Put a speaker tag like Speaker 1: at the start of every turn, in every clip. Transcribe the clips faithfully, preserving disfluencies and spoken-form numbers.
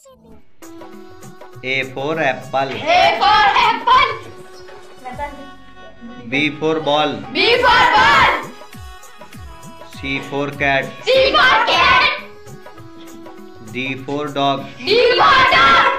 Speaker 1: A for apple.
Speaker 2: A for apple.
Speaker 1: B for ball.
Speaker 2: B for ball.
Speaker 1: C for cat.
Speaker 2: C for cat.
Speaker 1: D for dog.
Speaker 2: D for dog.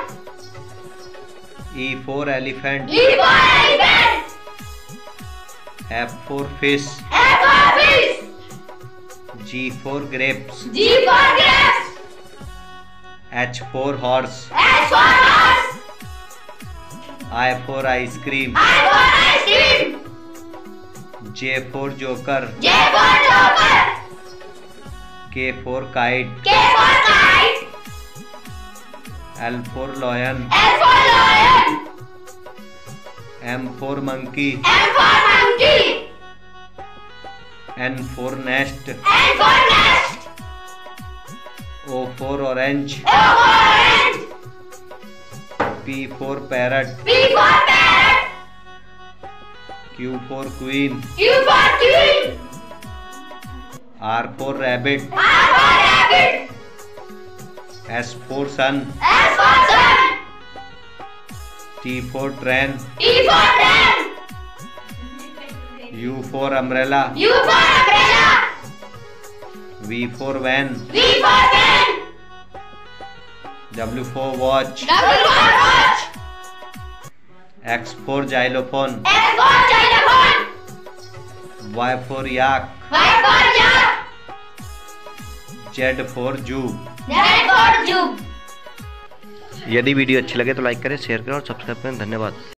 Speaker 1: E for elephant.
Speaker 2: E for elephant.
Speaker 1: F for fish.
Speaker 2: F for fish.
Speaker 1: G for grapes.
Speaker 2: G for grapes.
Speaker 1: H for horse.
Speaker 2: H for horse.
Speaker 1: I for ice cream.
Speaker 2: I for ice cream.
Speaker 1: J for joker.
Speaker 2: J for joker.
Speaker 1: K for kite.
Speaker 2: K for kite.
Speaker 1: L for lion.
Speaker 2: L for lion.
Speaker 1: M for monkey.
Speaker 2: M for monkey.
Speaker 1: N for nest.
Speaker 2: N for nest.
Speaker 1: O for orange.
Speaker 2: O for orange.
Speaker 1: P for parrot.
Speaker 2: P for parrot.
Speaker 1: Q for queen.
Speaker 2: Q for queen.
Speaker 1: R for rabbit.
Speaker 2: R for rabbit.
Speaker 1: S for sun.
Speaker 2: S for sun.
Speaker 1: T for train.
Speaker 2: T for train.
Speaker 1: U for umbrella.
Speaker 2: U for umbrella.
Speaker 1: V for van.
Speaker 2: V for van.
Speaker 1: W for watch.
Speaker 2: W for watch.
Speaker 1: X for xylophone.
Speaker 2: X for xylophone.
Speaker 1: Y for yak.
Speaker 2: Y for yak.
Speaker 1: Z for zoo.
Speaker 2: Z for zoo.
Speaker 1: यदि video अच्छी लगे तो like करें, share करें और subscribe करें। धन्यवाद।